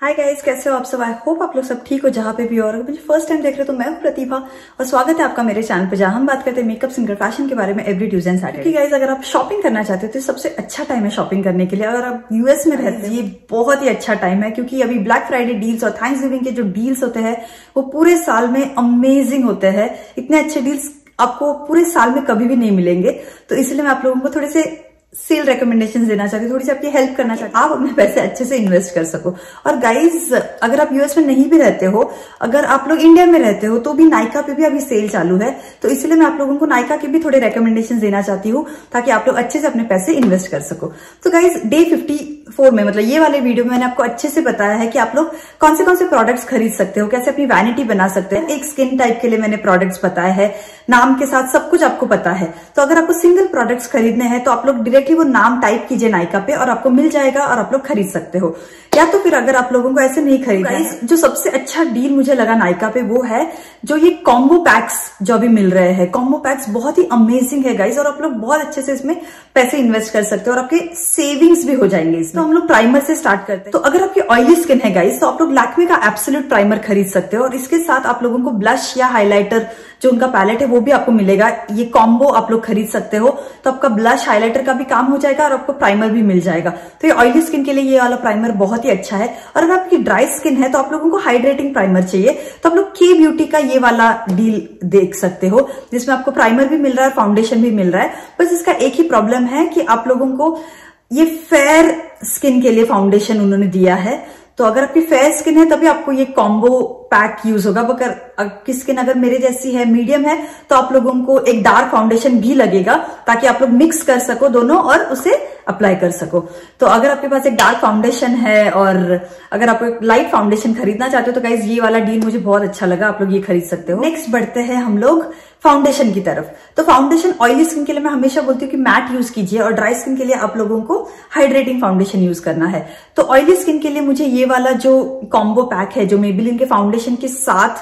Hi guys, कैसे हो आप सब। आई होप आप लोग सब ठीक हो जहां पे भी हो। और मुझे फर्स्ट टाइम देख रहे हो तो मैं हूं प्रतिभा और स्वागत है आपका मेरे चैनल पे, जहां हम बात करते हैं मेकअप, सिंगर, फैशन के बारे में every Tuesday and Saturday. Guys, अगर आप शॉपिंग करना चाहते हो तो सबसे अच्छा टाइम है शॉपिंग करने के लिए। अगर आप यूएस में रहते हैं ये बहुत ही अच्छा टाइम है, क्योंकि अभी ब्लैक फ्राइडे डील्स और थैंक्सगिविंग के जो डील्स होते हैं वो पूरे साल में अमेजिंग होते हैं। इतने अच्छे डील्स आपको पूरे साल में कभी भी नहीं मिलेंगे। तो इसलिए मैं आप लोगों को थोड़े से सेल रिकमेंडेशन देना चाहती हूँ, थोड़ी सी आपकी हेल्प करना चाहती हूँ, आप अपने पैसे अच्छे से इन्वेस्ट कर सको। और गाइज, अगर आप यूएस में नहीं भी रहते हो, अगर आप लोग इंडिया में रहते हो तो भी नायका पे भी अभी सेल चालू है। तो इसलिए मैं आप लोगों को नायका के भी थोड़े रिकमेंडेशन देना चाहती हूँ ताकि आप लोग अच्छे से अपने पैसे इन्वेस्ट कर सको। तो गाइज, डे 54 में, मतलब ये वाले वीडियो में मैंने आपको अच्छे से बताया है कि आप लोग कौन से प्रोडक्ट्स खरीद सकते हो, कैसे अपनी वैनिटी बना सकते हैं। एक स्किन टाइप के लिए मैंने प्रोडक्ट्स बताया है, नाम के साथ सब कुछ आपको पता है। तो अगर आपको सिंगल प्रोडक्ट्स खरीदने हैं तो आप लोग डायरेक्टली वो नाम टाइप कीजिए नायका पे और आपको मिल जाएगा और आप लोग खरीद सकते हो। या तो फिर अगर आप लोगों को ऐसे नहीं खरीदना है, जो सबसे अच्छा डील मुझे लगा नायका पे वो है जो ये कॉम्बो पैक्स जो अभी मिल रहे हैं। कॉम्बो पैक्स बहुत ही अमेजिंग है गाइज, और आप लोग बहुत अच्छे से इसमें पैसे इन्वेस्ट कर सकते हो और आपके सेविंग्स भी हो जाएंगे इसमें। तो हम लोग प्राइमर से स्टार्ट करते हैं। तो अगर आपकी ऑयली स्किन है गाइज तो आप लोग लैक्मे का एब्सोल्यूट प्राइमर खरीद सकते हो, और इसके साथ आप लोगों को ब्लश या हाइलाइटर जो उनका पैलेट है वो भी आपको मिलेगा। ये कॉम्बो आप लोग खरीद सकते हो, तो आपका ब्लश हाइलाइटर का भी काम हो जाएगा और आपको प्राइमर भी मिल जाएगा। तो ये ऑयली स्किन के लिए ये वाला प्राइमर बहुत ही अच्छा है। और अगर आपकी ड्राई स्किन है तो आप लोगों को हाइड्रेटिंग प्राइमर चाहिए तो आप लोग के ब्यूटी का ये वाला डील देख सकते हो, जिसमें आपको प्राइमर भी मिल रहा है, फाउंडेशन भी मिल रहा है। बस इसका एक ही प्रॉब्लम है कि आप लोगों को ये फेयर स्किन के लिए फाउंडेशन उन्होंने दिया है। तो अगर आपकी फेयर स्किन है तभी आपको ये कॉम्बो पैक यूज होगा। अगर आपकी स्किन अगर मेरे जैसी है, मीडियम है, तो आप लोगों को एक डार्क फाउंडेशन भी लगेगा ताकि आप लोग मिक्स कर सको दोनों और उसे अप्लाई कर सको। तो अगर आपके पास एक डार्क फाउंडेशन है और अगर आप एक लाइट फाउंडेशन खरीदना चाहते हो तो गाइज ये वाला डील मुझे बहुत अच्छा लगा, आप लोग ये खरीद सकते हो। नेक्स्ट बढ़ते हैं हम लोग फाउंडेशन की तरफ। तो फाउंडेशन ऑयली स्किन के लिए मैं हमेशा बोलती हूँ कि मैट यूज कीजिए, और ड्राई स्किन के लिए आप लोगों को हाइड्रेटिंग फाउंडेशन यूज करना है। तो ऑयली स्किन के लिए मुझे ये वाला जो कॉम्बो पैक है जो मेबेलिन के फाउंडेशन के साथ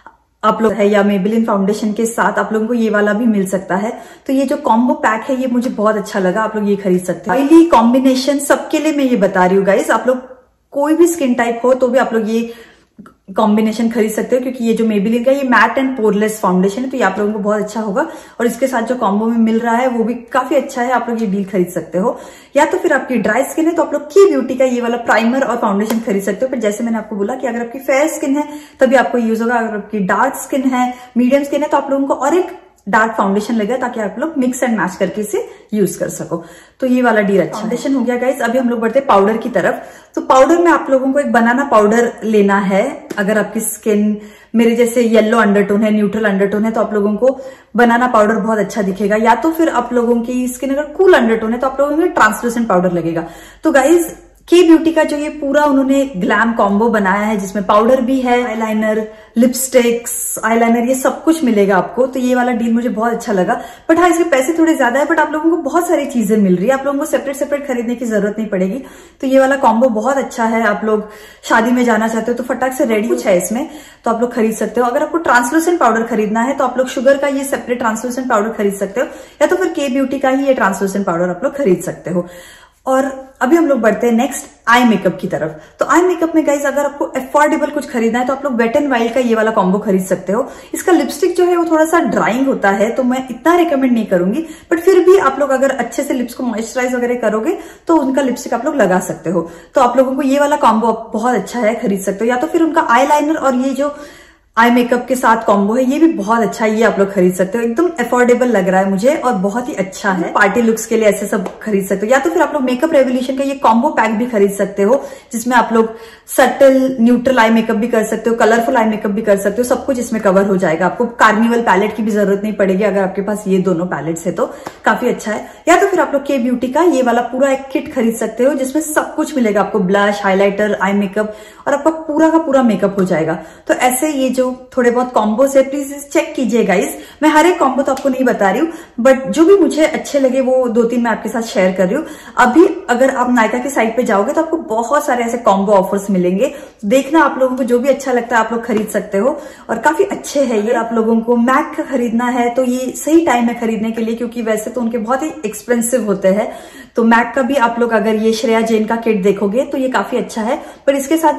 आप लोग है, या मेबेलिन फाउंडेशन के साथ आप लोगों को ये वाला भी मिल सकता है। तो ये जो कॉम्बो पैक है ये मुझे बहुत अच्छा लगा, आप लोग ये खरीद सकते हैं। ऑयली कॉम्बिनेशन सबके लिए मैं ये बता रही हूँ गाइस, आप लोग कोई भी स्किन टाइप हो तो भी आप लोग ये कॉम्बिनेशन खरीद सकते हो, क्योंकि ये जो मेबेलिन का ये मैट एंड पोरलेस फाउंडेशन है तो ये आप लोगों को बहुत अच्छा होगा। और इसके साथ जो कॉम्बो में मिल रहा है वो भी काफी अच्छा है, आप लोग ये डील खरीद सकते हो। या तो फिर आपकी ड्राई स्किन है तो आप लोग की ब्यूटी का ये वाला प्राइमर और फाउंडेशन खरीद सकते हो। पर जैसे मैंने आपको बोला कि अगर आपकी फेयर स्किन है तभी आपको यूज होगा, अगर आपकी डार्क स्किन है, मीडियम स्किन है तो आप लोगों को और एक डार्क फाउंडेशन लगेगा ताकि आप लोग मिक्स एंड मैच करके इसे यूज कर सको। तो ये वाला डील अच्छा फाउंडेशन हो गया गाइस। अभी हम लोग बढ़ते हैं पाउडर की तरफ। तो पाउडर में आप लोगों को एक बनाना पाउडर लेना है। अगर आपकी स्किन मेरे जैसे येलो अंडरटोन है, न्यूट्रल अंडरटोन है, तो आप लोगों को बनाना पाउडर बहुत अच्छा दिखेगा। या तो फिर आप लोगों की स्किन अगर कूल अंडरटोन है तो आप लोगों को ट्रांसलूसेंट पाउडर लगेगा। तो गाइज, के ब्यूटी का जो ये पूरा उन्होंने ग्लैम कॉम्बो बनाया है जिसमें पाउडर भी है, आईलाइनर, लिपस्टिक्स, आईलाइनर, ये सब कुछ मिलेगा आपको। तो ये वाला डील मुझे बहुत अच्छा लगा। बट हाँ, इसके पैसे थोड़े ज्यादा है, बट आप लोगों को बहुत सारी चीजें मिल रही है, आप लोगों को सेपरेट खरीदने की जरूरत नहीं पड़ेगी। तो ये वाला कॉम्बो बहुत अच्छा है। आप लोग शादी में जाना चाहते हो तो फटाक से रेडी कुछ है इसमें, तो आप लोग खरीद सकते हो। अगर आपको ट्रांसलूसेंट पाउडर खरीदना है तो आप लोग शुगर का ये सेपरेट ट्रांसलूसेंट पाउडर खरीद सकते हो, या तो फिर के ब्यूटी का ही ये ट्रांसलूसेंट पाउडर आप लोग खरीद सकते हो। और अभी हम लोग बढ़ते हैं नेक्स्ट आई मेकअप की तरफ। तो आई मेकअप में गाइज अगर आपको अफोर्डेबल कुछ खरीदना है तो आप लोग वेट एंड वाइल्ड का ये वाला कॉम्बो खरीद सकते हो। इसका लिपस्टिक जो है वो थोड़ा सा ड्राइंग होता है तो मैं इतना रिकमेंड नहीं करूंगी, बट फिर भी आप लोग अगर अच्छे से लिप्स को मॉइस्चराइज वगैरह करोगे तो उनका लिपस्टिक आप लोग लगा सकते हो। तो आप लोगों को ये वाला कॉम्बो बहुत अच्छा है, खरीद सकते हो। या तो फिर उनका आई लाइनर और ये जो आई मेकअप के साथ कॉम्बो है ये भी बहुत अच्छा है, ये आप लोग खरीद सकते हो। एकदम अफोर्डेबल लग रहा है मुझे और बहुत ही अच्छा है। पार्टी लुक्स के लिए ऐसे सब खरीद सकते हो। या तो फिर आप लोग मेकअप रेवोल्यूशन का ये कॉम्बो पैक भी खरीद सकते हो, जिसमें आप लोग सटल न्यूट्रल आई मेकअप भी कर सकते हो, कलरफुल आई मेकअप भी कर सकते हो, सब कुछ इसमें कवर हो जाएगा। आपको कार्निवल पैलेट की भी जरूरत नहीं पड़ेगी अगर आपके पास ये दोनों पैलेट्स है तो काफी अच्छा है। या तो फिर आप लोग के ब्यूटी का ये वाला पूरा एक किट खरीद सकते हो जिसमें सब कुछ मिलेगा आपको, ब्लश, हाइलाइटर, आई मेकअप, और आपका पूरा का पूरा मेकअप हो जाएगा। तो ऐसे ये जो थोड़े बहुत कॉम्बो से प्लीज चेक कीजिए गाइस। मैं हर एक कॉम्बो तो आपको नहीं बता रही हूँ, बट जो भी मुझे अच्छे लगे वो 2-3 मैं आपके साथ शेयर कर रही हूँ। अभी अगर आप नायका की साइट पे जाओगे तो आपको बहुत सारे ऐसे कॉम्बो ऑफर्स मिलेंगे। देखना, आप लोगों को जो भी अच्छा लगता है आप लोग खरीद सकते हो और काफी अच्छे है ये। आप लोगों को मैक का खरीदना है तो ये सही टाइम है खरीदने के लिए, क्योंकि वैसे तो उनके बहुत ही एक्सपेंसिव होते हैं। तो मैक का भी आप लोग अगर ये श्रेया जैन का किट देखोगे तो ये काफी अच्छा है, पर इसके साथ जो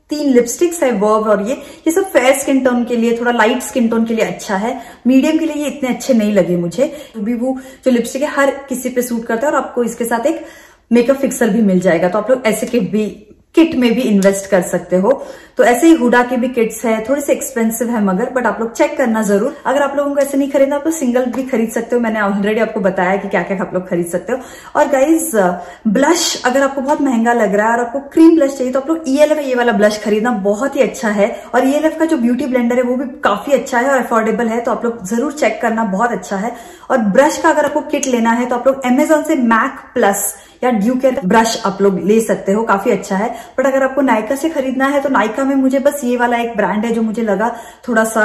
3 लिपस्टिक्स है वर्व, और ये सब फेयर स्किन टोन के लिए, थोड़ा लाइट स्किन टोन के लिए अच्छा है। मीडियम के लिए ये इतने अच्छे नहीं लगे मुझे। तो भी वो जो लिपस्टिक है हर किसी पे सूट करता है, और आपको इसके साथ एक मेकअप फिक्सर भी मिल जाएगा। तो आप लोग ऐसे किट में भी इन्वेस्ट कर सकते हो। तो ऐसे ही हुडा के भी किट्स है, थोड़े से एक्सपेंसिव है मगर, बट आप लोग चेक करना जरूर। अगर आप लोगों को ऐसे नहीं खरीदना, आप लोग सिंगल भी खरीद सकते हो। मैंने ऑलरेडी आपको बताया कि क्या क्या आप लोग खरीद सकते हो। और गाइज ब्लश अगर आपको बहुत महंगा लग रहा है और आपको क्रीम ब्लश चाहिए, तो आप लोग ELF ये वाला ब्लश खरीदना बहुत ही अच्छा है। और ELF का जो ब्यूटी ब्लेंडर है वो भी काफी अच्छा है और अफोर्डेबल है, तो आप लोग जरूर चेक करना, बहुत अच्छा है। और ब्रश का अगर आपको किट लेना है तो आप लोग Amazon से मैक प्लस या ड्यू केयर ब्रश आप लोग ले सकते हो, काफी अच्छा है। बट अगर आपको नायका से खरीदना है तो नायका में मुझे बस ये वाला एक ब्रांड है जो मुझे लगा थोड़ा सा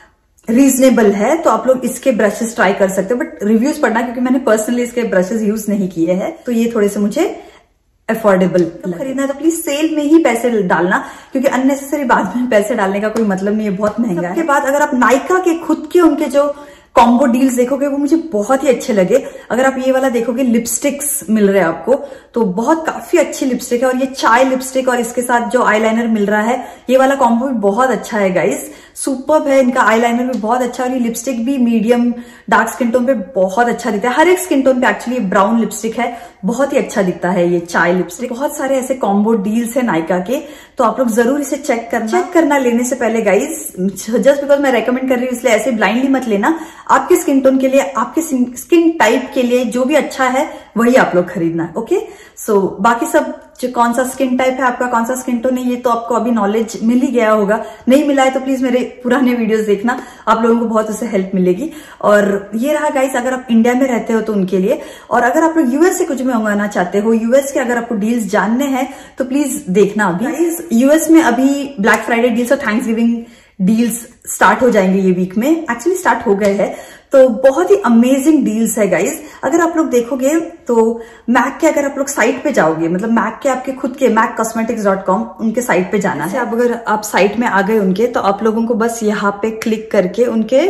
रीजनेबल है, तो आप लोग इसके ब्रशेस ट्राई कर सकते हो। बट रिव्यूज पढ़ना, क्योंकि मैंने पर्सनली इसके ब्रशेस यूज नहीं किए हैं, तो ये थोड़े से मुझे अफोर्डेबल खरीदना है। तो प्लीज सेल में ही पैसे डालना, क्योंकि अननेसेसरी बाद में पैसे डालने का कोई मतलब नहीं है, बहुत महंगा है। उसके बाद अगर आप नायका के खुद के उनके जो कॉम्बो डील्स देखोगे वो मुझे बहुत ही अच्छे लगे। अगर आप ये वाला देखोगे, लिपस्टिक्स मिल रहे हैं आपको, तो बहुत काफी अच्छी लिपस्टिक है। और ये चाय लिपस्टिक और इसके साथ जो आईलाइनर मिल रहा है, ये वाला कॉम्बो भी बहुत अच्छा है गाइस, सुपर्ब है। इनका आईलाइनर भी बहुत अच्छा है और ये लिपस्टिक भी मीडियम डार्क स्किन टोन पे बहुत अच्छा दिखता है। हर एक स्किन टोन पे एक्चुअली ब्राउन लिपस्टिक है, बहुत ही अच्छा दिखता है ये चाय लिपस्टिक। बहुत सारे ऐसे कॉम्बो डील्स है नायका के, तो आप लोग जरूर इसे चेक करना लेने से पहले गाइस। जस्ट बिकॉज मैं रेकमेंड कर रही हूँ इसलिए ऐसे ब्लाइंडली मत लेना। आपके स्किन टोन के लिए, आपके स्किन टाइप के लिए जो भी अच्छा है वही आप लोग खरीदना है। ओके, सो बाकी सब जो कौन सा स्किन टाइप है आपका, कौन सा स्किन टोन है, ये तो आपको अभी नॉलेज मिल ही गया होगा। नहीं मिला है तो प्लीज मेरे पुराने वीडियोस देखना, आप लोगों को बहुत उससे हेल्प मिलेगी। और ये रहा गाइस अगर आप इंडिया में रहते हो तो उनके लिए। और अगर आप लोग यूएस से कुछ भी मंगवाना चाहते हो, यूएस के अगर आपको डील्स जानने हैं तो प्लीज देखना। अभी गाइस यूएस में अभी ब्लैक फ्राइडे डील्स और थैंक्सगिविंग डील्स स्टार्ट हो जाएंगे ये वीक में, एक्चुअली स्टार्ट हो गए हैं। तो बहुत ही अमेजिंग डील्स है गाइस। अगर आप लोग देखोगे तो मैक के, अगर आप लोग साइट पे जाओगे, मतलब मैक के आपके खुद के maccosmetics.com उनके साइट पे जाना है। अब अगर आप साइट में आ गए उनके, तो आप लोगों को बस यहाँ पे क्लिक करके उनके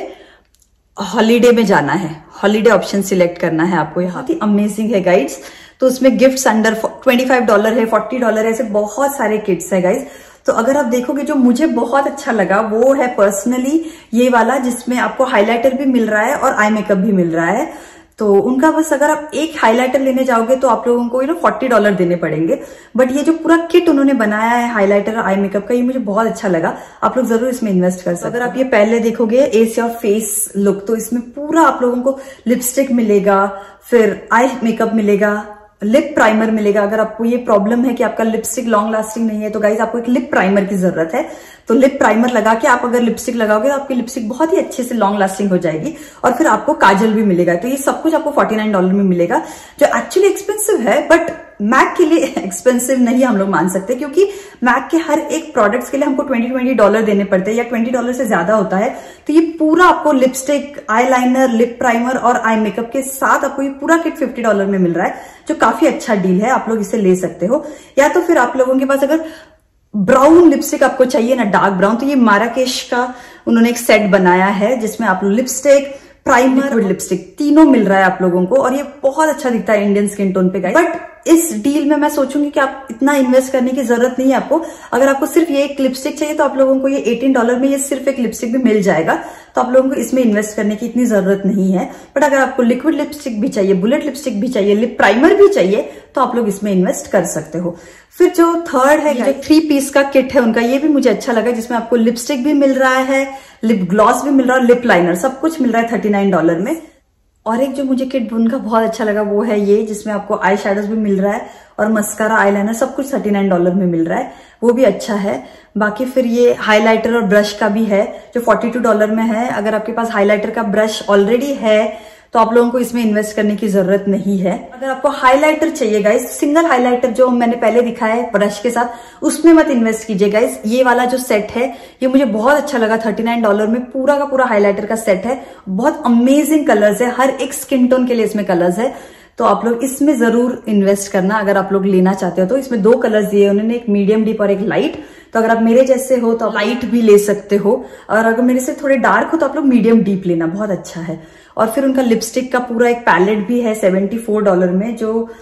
हॉलीडे में जाना है, हॉलीडे ऑप्शन सिलेक्ट करना है आपको। यहाँ ही अमेजिंग है गाइड्स। तो उसमें गिफ्ट्स अंडर $25 है, $40 है, ऐसे बहुत सारे किट्स है गाइज। तो अगर आप देखोगे, जो मुझे बहुत अच्छा लगा वो है पर्सनली ये वाला, जिसमें आपको हाइलाइटर भी मिल रहा है और आई मेकअप भी मिल रहा है। तो उनका बस अगर आप एक हाइलाइटर लेने जाओगे तो आप लोगों को $40 देने पड़ेंगे। बट ये जो पूरा किट उन्होंने बनाया है हाइलाइटर और आई मेकअप का, ये मुझे बहुत अच्छा लगा। आप लोग जरूर इसमें इन्वेस्ट कर सकते हो। अगर आप ये पहले देखोगे एस योर फेस लुक, तो इसमें पूरा आप लोगों को लिपस्टिक मिलेगा, फिर आई मेकअप मिलेगा, लिप प्राइमर मिलेगा। अगर आपको ये प्रॉब्लम है कि आपका लिपस्टिक लॉन्ग लास्टिंग नहीं है, तो गाइज आपको एक लिप प्राइमर की जरूरत है। तो लिप प्राइमर लगा के आप अगर लिपस्टिक लगाओगे तो आपकी लिपस्टिक बहुत ही अच्छे से लॉन्ग लास्टिंग हो जाएगी। और फिर आपको काजल भी मिलेगा। तो ये सब कुछ आपको $49 में मिलेगा, जो एक्चुअली एक्सपेंसिव है, बट मैक के लिए एक्सपेंसिव नहीं हम लोग मान सकते, क्योंकि मैक के हर एक प्रोडक्ट्स के लिए हमको $20 देने पड़ते हैं या $20 से ज्यादा होता है। तो ये पूरा आपको लिपस्टिक, आईलाइनर, लिप प्राइमर और आई मेकअप के साथ आपको ये पूरा किट $50 में मिल रहा है, जो काफी अच्छा डील है। आप लोग इसे ले सकते हो। या तो फिर आप लोगों के पास अगर ब्राउन लिपस्टिक आपको चाहिए ना, डार्क ब्राउन, तो ये माराकेश का उन्होंने एक सेट बनाया है जिसमें आप लिपस्टिक, प्राइमर और लिपस्टिक तीनों मिल रहा है आप लोगों को। और ये बहुत अच्छा दिखता है इंडियन स्किन टोन पे गाइस। बट इस डील में मैं सोचूंगी कि आप इतना इन्वेस्ट करने की जरूरत नहीं है आपको। अगर आपको सिर्फ ये एक लिपस्टिक चाहिए तो आप लोगों को ये $18 में ये सिर्फ एक लिपस्टिक भी मिल जाएगा। तो आप लोगों को इसमें इन्वेस्ट करने की इतनी जरूरत नहीं है। बट अगर आपको लिक्विड लिपस्टिक भी चाहिए, बुलेट लिपस्टिक भी चाहिए, लिप प्राइमर भी चाहिए, तो आप लोग इसमें इन्वेस्ट कर सकते हो। फिर जो थर्ड है, जो 3 पीस का किट है उनका, ये भी मुझे अच्छा लगा, जिसमें आपको लिपस्टिक भी मिल रहा है, लिप ग्लॉस भी मिल रहा है, लिप लाइनर, सब कुछ मिल रहा है $39 में। और एक जो मुझे किट उनका बहुत अच्छा लगा वो है ये, जिसमें आपको आई शैडोज भी मिल रहा है और मस्कारा, आईलाइनर, सब कुछ $39 में मिल रहा है, वो भी अच्छा है। बाकी फिर ये हाइलाइटर और ब्रश का भी है जो $42 में है। अगर आपके पास हाइलाइटर का ब्रश ऑलरेडी है तो आप लोगों को इसमें इन्वेस्ट करने की जरूरत नहीं है। अगर आपको हाइलाइटर चाहिए गाइस, सिंगल हाइलाइटर जो मैंने पहले दिखाया है ब्रश के साथ, उसमें मत इन्वेस्ट कीजिए गाइस। ये वाला जो सेट है ये मुझे बहुत अच्छा लगा, $39 में पूरा का पूरा हाइलाइटर का सेट है। बहुत अमेजिंग कलर्स है, हर एक स्किन टोन के लिए इसमें कलर्स है। तो आप लोग इसमें जरूर इन्वेस्ट करना अगर आप लोग लेना चाहते हो तो। इसमें 2 कलर्स दिए उन्होंने, एक मीडियम डीप और एक लाइट। तो अगर आप मेरे जैसे हो तो आप लाइट भी ले सकते हो, और अगर मेरे से थोड़े डार्क हो तो आप लोग मीडियम डीप लेना, बहुत अच्छा है। और फिर उनका लिपस्टिक का पूरा एक पैलेट भी है $74 में, जो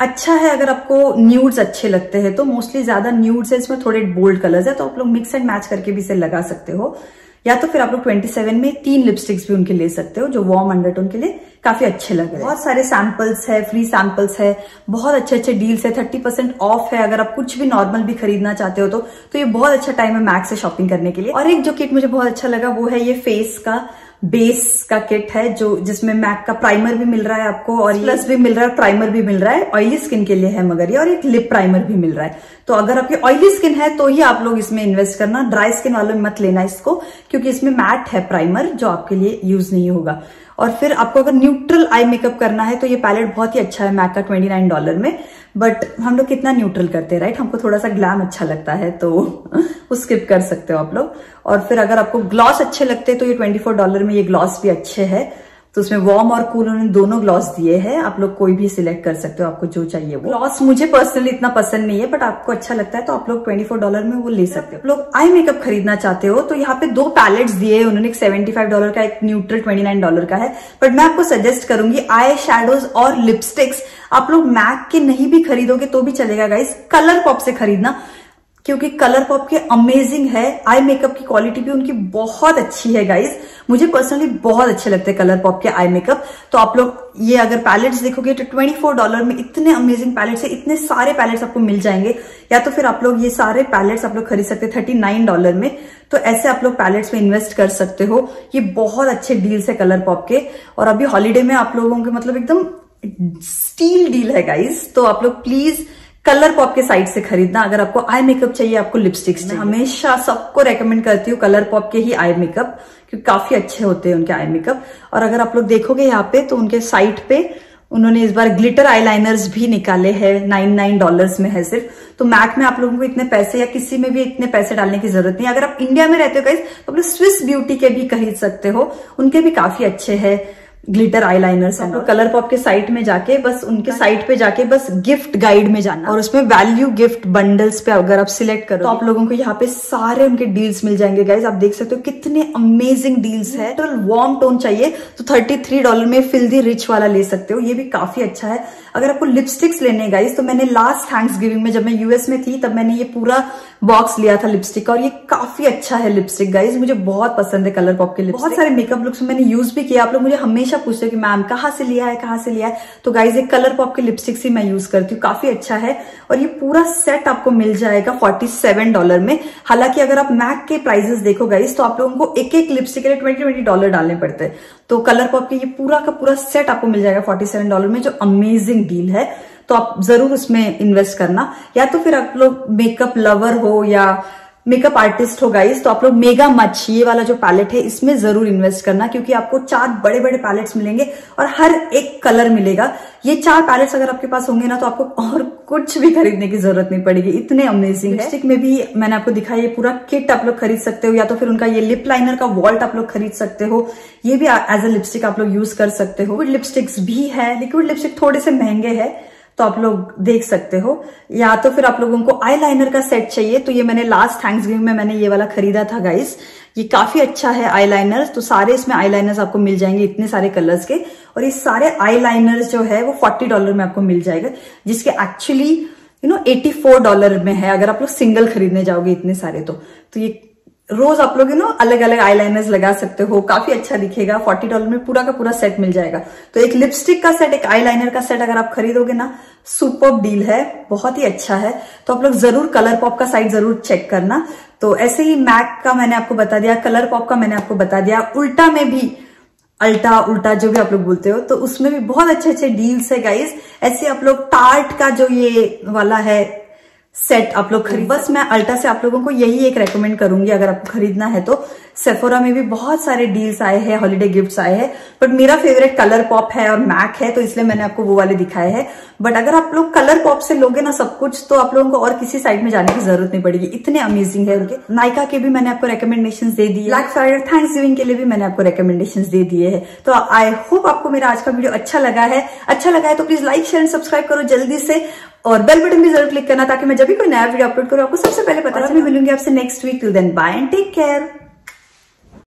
अच्छा है अगर आपको न्यूड्स अच्छे लगते हैं तो। मोस्टली ज्यादा न्यूड्स है, इसमें थोड़े बोल्ड कलर्स है, तो आप लोग मिक्स एंड मैच करके भी इसे लगा सकते हो। या तो फिर आप लोग 27 में 3 लिपस्टिक्स भी उनके ले सकते हो जो वार्म अंडरटोन के लिए काफी अच्छे लग रहे हैं। बहुत सारे सैंपल्स है, फ्री सैंपल्स है, बहुत अच्छे अच्छे डील्स है, 30% ऑफ है। अगर आप कुछ भी नॉर्मल भी खरीदना चाहते हो तो ये बहुत अच्छा टाइम है मैक से शॉपिंग करने के लिए। और एक जो किट मुझे बहुत अच्छा लगा वो है ये फेस का बेस का किट है, जो जिसमें मैक का प्राइमर भी मिल रहा है आपको और प्लस भी मिल रहा है, प्राइमर भी मिल रहा है। ऑयली स्किन के लिए है मगर ये, और एक लिप प्राइमर भी मिल रहा है। तो अगर आपकी ऑयली स्किन है तो ही आप लोग इसमें इन्वेस्ट करना, ड्राई स्किन वालों में मत लेना इसको, क्योंकि इसमें मैट है प्राइमर जो आपके लिए यूज नहीं होगा। और फिर आपको अगर न्यूट्रल आई मेकअप करना है तो ये पैलेट बहुत ही अच्छा है मैक का $29 में। बट हम लोग कितना न्यूट्रल करते हैं राइट, हमको थोड़ा सा ग्लैम अच्छा लगता है तो वो स्किप कर सकते हो आप लोग। और फिर अगर आपको ग्लॉस अच्छे लगते हैं तो ये $24 में ये ग्लॉस भी अच्छे है। तो उसमें वार्म और कूल उन्होंने दोनों ग्लॉस दिए हैं, आप लोग कोई भी सिलेक्ट कर सकते हो आपको जो चाहिए वो। ग्लॉस मुझे पर्सनली इतना पसंद नहीं है, बट आपको अच्छा लगता है तो आप लोग $24 में वो ले सकते हो। आप लोग आई मेकअप खरीदना चाहते हो तो यहाँ पे 2 पैलेट्स दिए हैं उन्होंने, एक $75 का, एक न्यूट्रल $29 का है। बट मैं आपको सजेस्ट करूंगी आई शैडोज और लिपस्टिक्स आप लोग मैक के नहीं भी खरीदोगे तो भी चलेगा गाइस, कलर पॉप से खरीदना, क्योंकि कलर पॉप के अमेजिंग है। आई मेकअप की क्वालिटी भी उनकी बहुत अच्छी है गाइस, मुझे पर्सनली बहुत अच्छे लगते हैं कलर पॉप के आई मेकअप। तो आप लोग ये अगर पैलेट्स देखोगे तो $24 में इतने अमेजिंग पैलेट्स है, इतने सारे पैलेट्स आपको मिल जाएंगे। या तो फिर आप लोग ये सारे पैलेट्स आप लोग खरीद सकते हैं $39 में। तो ऐसे आप लोग पैलेट्स में इन्वेस्ट कर सकते हो, ये बहुत अच्छे डील्स है कलर पॉप के। और अभी हॉलीडे में आप लोगों के मतलब एकदम स्टील डील है गाइस, तो आप लोग प्लीज कलर पॉप के साइट से खरीदना अगर आपको आई मेकअप चाहिए, आपको लिपस्टिक्स चाहिए। हमेशा सबको रेकमेंड करती हूँ कलर पॉप के ही आई मेकअप, क्योंकि काफी अच्छे होते हैं उनके आई मेकअप। और अगर आप लोग देखोगे यहाँ पे तो उनके साइट पे उन्होंने इस बार ग्लिटर आईलाइनर्स भी निकाले हैं, $99 में है सिर्फ। तो मैक में आप लोगों को इतने पैसे या किसी में भी इतने पैसे डालने की जरूरत नहीं। अगर आप इंडिया में रहते हो गाइस तो अपने स्विस ब्यूटी के भी खरीद सकते हो, उनके भी काफी अच्छे है ग्लिटर आईलाइनर्स है। तो कलर पॉप के साइट में जाके बस उनके साइट पे जाके बस गिफ्ट गाइड में जाना और उसमें वैल्यू गिफ्ट बंडल्स पे अगर आप सिलेक्ट करो तो आप लोगों को यहाँ पे सारे उनके डील्स मिल जाएंगे गाइज। आप देख सकते हो कितने अमेजिंग डील्स है। तो वार्म टोन चाहिए तो $33 में फिल्दी रिच वाला ले सकते हो, ये भी काफी अच्छा है। अगर आपको लिपस्टिक्स लेने गाइज तो मैंने लास्ट थैंक्सगिविंग में जब मैं यूएस में थी तब मैंने ये पूरा बॉक्स लिया था लिपस्टिक का, और ये काफी अच्छा है लिपस्टिक गाइज, मुझे बहुत पसंद है कलर पॉप के लिपस्टिक। बहुत सारे मेकअप लुक्स मैंने यूज भी किया। आप लोग मुझे हमेशा पूछते हो कि मैम कहाँ से लिया है, कहाँ से लिया है, तो गाइज एक कलर पॉप के लिपस्टिक्स ही मैं यूज करती हूँ, काफी अच्छा है। और ये पूरा सेट आपको मिल जाएगा $47 में। हालांकि अगर आप मैक के प्राइसेस देखो गाइज तो आप लोगों को एक एक लिपस्टिक के लिए $20 डालने पड़ते हैं। तो कलर पॉप के ये पूरा का पूरा सेट आपको मिल जाएगा $47 में, जो अमेजिंग डील है। तो आप जरूर उसमें इन्वेस्ट करना। या तो फिर आप लोग मेकअप लवर हो या मेकअप आर्टिस्ट हो गाइस तो आप लोग मेगा मच ये वाला जो पैलेट है इसमें जरूर इन्वेस्ट करना, क्योंकि आपको 4 बड़े बड़े पैलेट्स मिलेंगे और हर एक कलर मिलेगा। ये 4 पैलेट्स अगर आपके पास होंगे ना तो आपको और कुछ भी खरीदने की जरूरत नहीं पड़ेगी, इतने अमेजिंग है। लिपस्टिक में भी मैंने आपको दिखाया, ये पूरा किट आप लोग खरीद सकते हो। या तो फिर उनका ये लिप लाइनर का वॉल्ट आप लोग खरीद सकते हो, ये भी एज अ लिपस्टिक आप लोग यूज कर सकते हो। लिक्विड लिपस्टिक्स भी है, लिक्विड लिपस्टिक थोड़े से महंगे है तो आप लोग देख सकते हो। या तो फिर आप लोगों को आई लाइनर का सेट चाहिए तो ये मैंने लास्ट थैंक्सगिविंग में मैंने ये वाला खरीदा था गाइस, ये काफी अच्छा है आई लाइनर्स। तो सारे इसमें आई लाइनर्स आपको मिल जाएंगे इतने सारे कलर्स के, और ये सारे आई लाइनर्स जो है वो $40 में आपको मिल जाएगा, जिसके एक्चुअली $84 में है अगर आप लोग सिंगल खरीदने जाओगे इतने सारे। तो ये रोज आप लोग अलग अलग आईलाइनर्स लगा सकते हो, काफी अच्छा दिखेगा। $40 में पूरा का पूरा सेट मिल जाएगा। तो एक लिपस्टिक का सेट, एक आईलाइनर का सेट अगर आप खरीदोगे ना, सुपर डील है, बहुत ही अच्छा है। तो आप लोग जरूर कलर पॉप का साइट जरूर चेक करना। तो ऐसे ही मैक का मैंने आपको बता दिया, कलर पॉप का मैंने आपको बता दिया, उल्टा में भी अल्टा उल्टा जो भी आप लोग बोलते हो तो उसमें भी बहुत अच्छे अच्छे डील्स है गाइस। ऐसे आप लोग टार्ट का जो ये वाला है सेट आप लोग खरीद, बस मैं अल्टा से आप लोगों को यही एक रेकमेंड करूंगी अगर आपको खरीदना है तो। सेफोरा में भी बहुत सारे डील्स आए हैं, हॉलिडे गिफ्ट्स आए हैं, बट मेरा फेवरेट कलर पॉप है और मैक है तो इसलिए मैंने आपको वो वाले दिखाए हैं। बट अगर आप लोग कलर पॉप से लोगे ना सब कुछ तो आप लोगों को और किसी साइट में जाने की जरूरत नहीं पड़ेगी, इतने अमेजिंग है उनके। नायका के भी मैंने आपको रिकमेंडेशंस दे दिए, ब्लैक फ्राइडे थैंक्सगिविंग के लिए भी मैंने आपको रिकमेंडेशंस दे दिए हैं। तो आई होप आपको मेरा आज का वीडियो अच्छा लगा है तो प्लीज लाइक शेयर सब्सक्राइब करो जल्दी से, और बेल बटन भी जरूर क्लिक करना ताकि मैं जब भी कोई नया वीडियो अपलोड करूं आपको सबसे पहले पता चले। मैं मिलूंगी आपसे next week. Till then bye and take care.